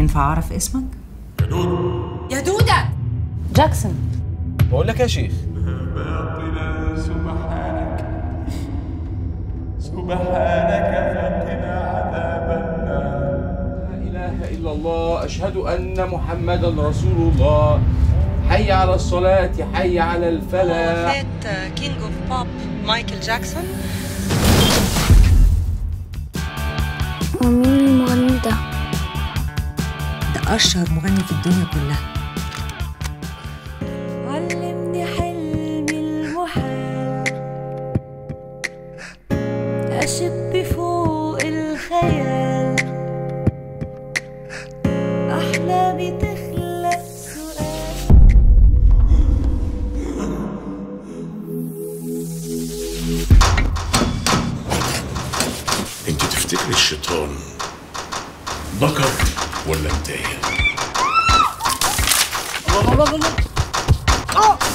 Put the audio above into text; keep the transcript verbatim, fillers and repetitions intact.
ينفع أعرف اسمك؟ يا دودة. يا دودة جاكسون. بقول لك يا شيخ، باطنا سبحانك سبحانك فقنا عذاب النار. لا إله إلا الله، أشهد أن محمدا رسول الله. حي على الصلاة، حي على الفلاح. فات كينج اوف بوب مايكل جاكسون. ومين المغني ده؟ ده أشهر مغني في الدنيا كلها. علمني حلمي المحال، أشب فوق الخيال، أحلامي تخلق سؤال. انت تفتكري الشيطان ذكر ولا انتهى؟ الله الله الله الله.